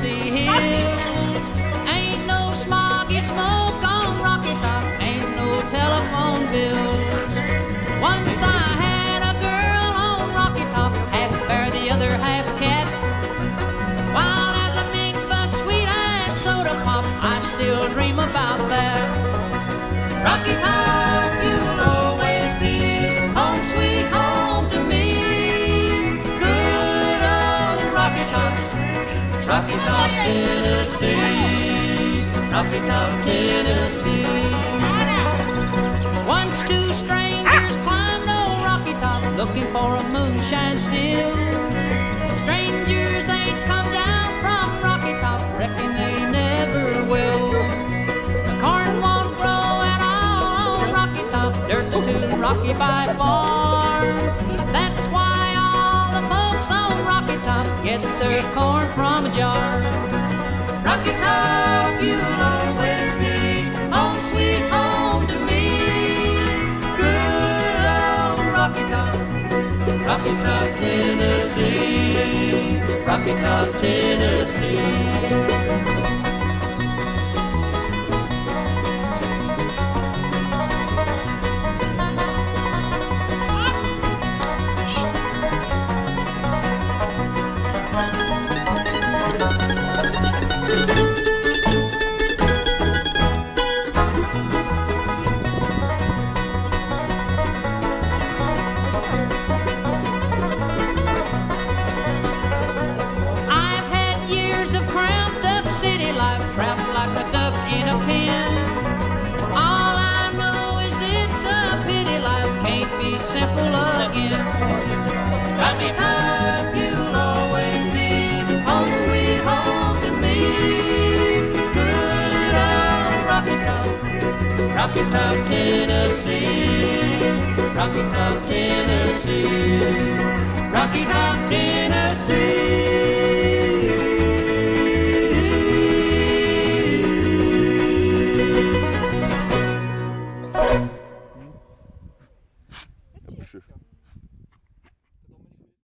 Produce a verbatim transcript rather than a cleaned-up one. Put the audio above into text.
Tennessee hills. Ain't no smoggy smoke on Rocky Top, ain't no telephone bills. Once I had a girl on Rocky Top, half bear, the other half cat. Wild as a mink, but sweet as soda pop, I still dream about that. Rocky Top, you'll always be home sweet home to me. Good old Rocky Top, Rocky Top, Tennessee, Rocky Top, Tennessee. Once two strangers climbed old Rocky Top, looking for a moonshine still. Strangers ain't come down from Rocky Top, reckon they never will. The corn won't grow at all on Rocky Top, dirt's too rocky by far. That's why all the folks on Rocky Top get their corn from a jar. Rocky Top, you'll always be home sweet home to me. Good old Rocky Top, Rocky Top, Tennessee, Rocky Top, Tennessee. Trapped like a duck in a pen. All I know is it's a pity life can't be simple again. Rocky Top, you'll always be home sweet home to me. Good old Rocky Top, Rocky Top, Tennessee.